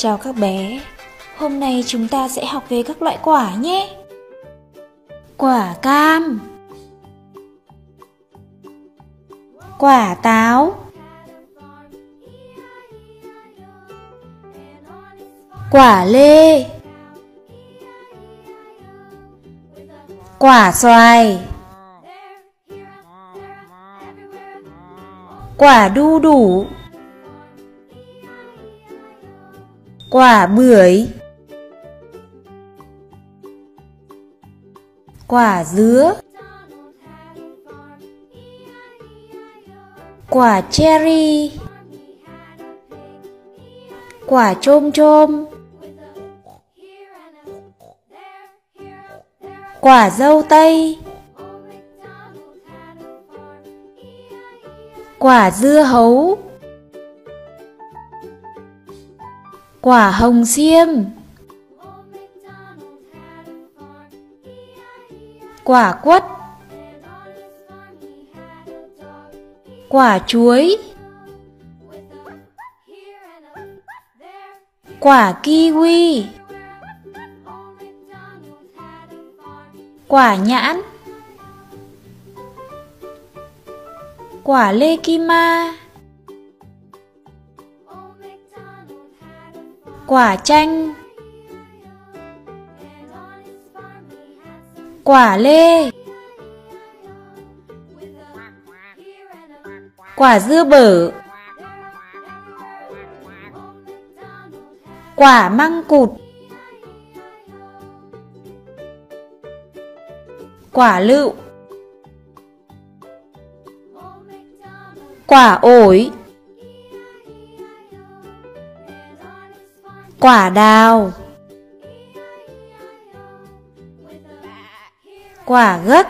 Chào các bé, hôm nay chúng ta sẽ học về các loại quả nhé. Quả cam, quả táo, quả lê, quả xoài, quả đu đủ, quả bưởi, quả dứa, quả cherry, quả chôm chôm, quả dâu tây, quả dưa hấu, quả hồng xiêm, quả quất, quả chuối, quả kiwi, quả nhãn, quả lê kim ma, quả chanh, quả lê, quả dưa bở, quả măng cụt, quả lựu, quả ổi, quả đào, quả gấc,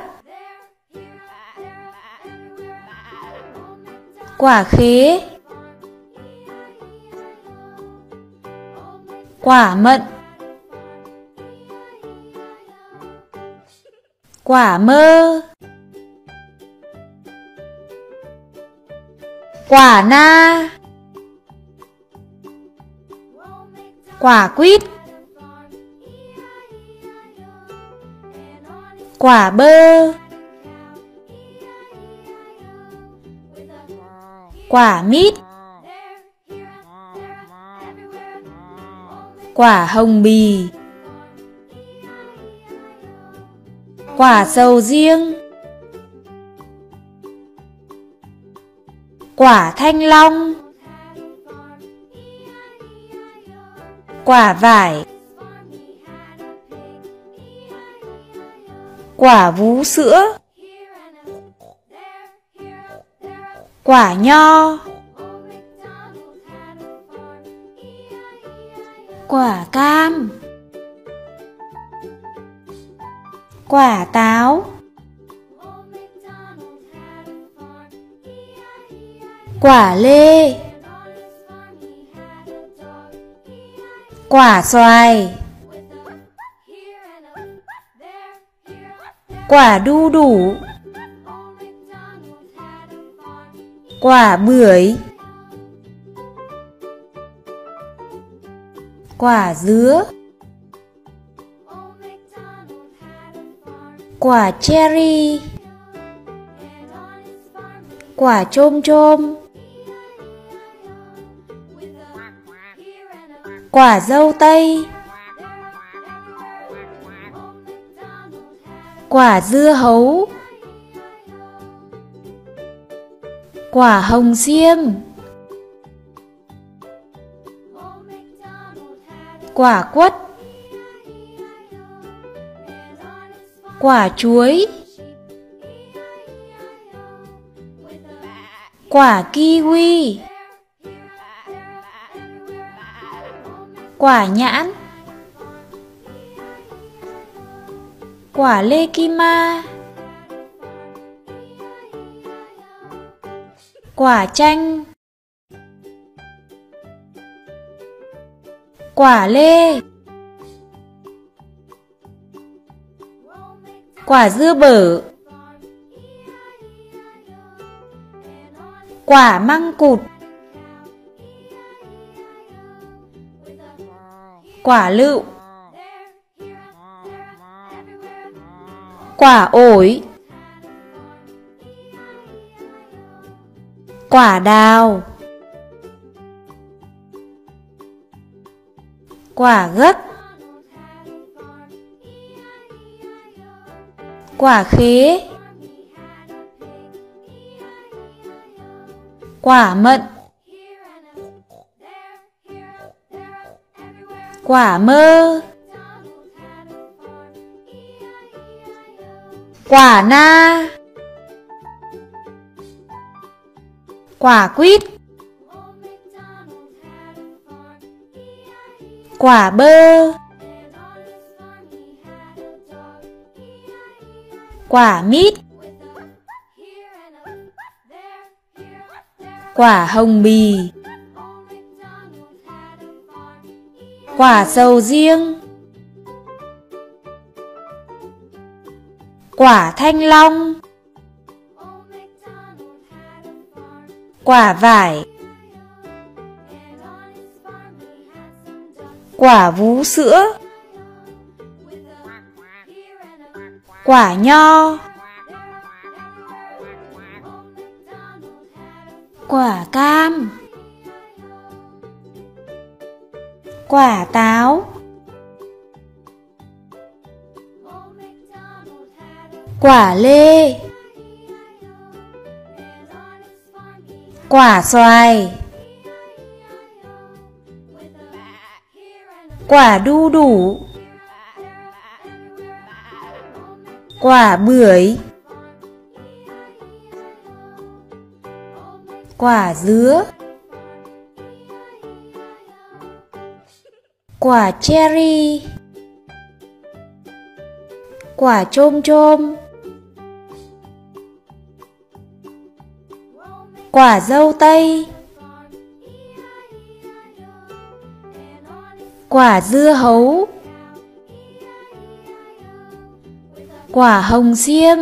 quả khế, quả mận, quả mơ, quả na, quả quýt, quả bơ, quả mít, quả hồng bì, quả sầu riêng, quả thanh long, quả vải, quả vú sữa, quả nho, quả cam, quả táo, quả lê, quả xoài, quả đu đủ, quả bưởi, quả dứa, quả cherry, quả chôm chôm, quả dâu tây, quả dưa hấu, quả hồng xiêm, quả quất, quả chuối, quả kiwi, quả nhãn, quả lê kim ma, quả chanh, quả lê, quả dưa bở, quả măng cụt, Quả lựu. Quả ổi. Quả đào. Quả gấc. Quả khế. Quả mận. Quả mơ. Quả na. Quả quýt. Quả bơ. Quả mít. Quả hồng bì. Quả sầu riêng. Quả thanh long. Quả vải. Quả vú sữa. Quả nho. Quả cam. Quả táo. Quả lê. Quả xoài. Quả đu đủ. Quả bưởi. Quả dứa. Quả cherry. Quả chôm chôm. Quả dâu tây. Quả dưa hấu. Quả hồng xiêm.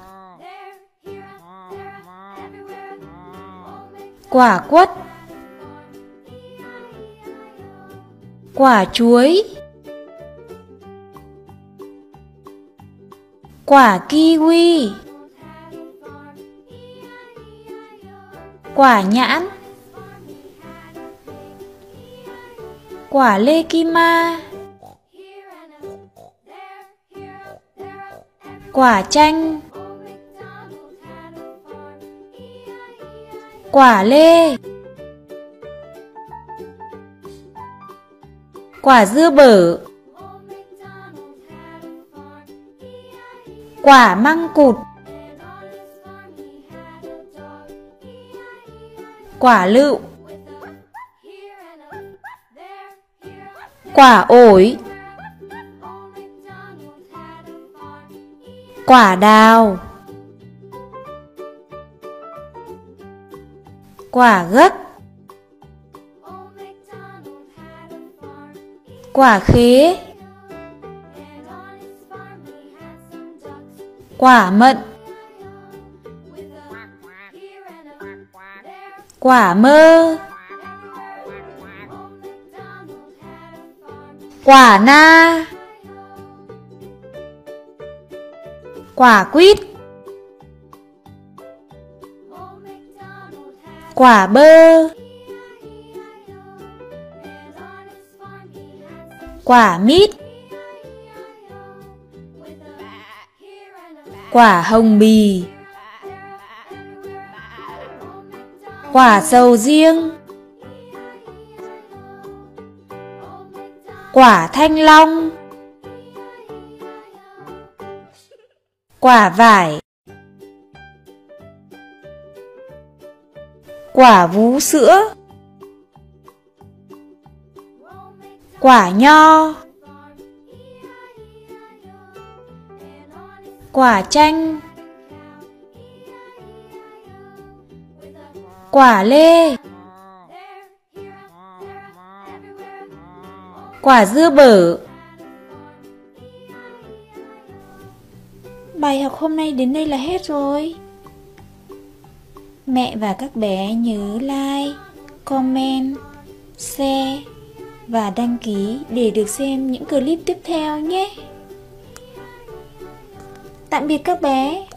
Quả quất. Quả chuối. Quả kiwi. Quả nhãn. Quả lê kim ma. Quả chanh. Quả lê. Quả dưa bở. Quả măng cụt. Quả lựu. Quả ổi. Quả đào. Quả gấc. Quả khế. Quả mận. Quả mơ. Quả na. Quả quýt. Quả bơ. Quả mít. Quả hồng bì. Quả sầu riêng. Quả thanh long. Quả vải. Quả vú sữa. Quả nho. Quả chanh. Quả lê. Quả dưa bở. Bài học hôm nay đến đây là hết rồi. Mẹ và các bé nhớ like, comment, share và đăng ký để được xem những clip tiếp theo nhé. Tạm biệt các bé.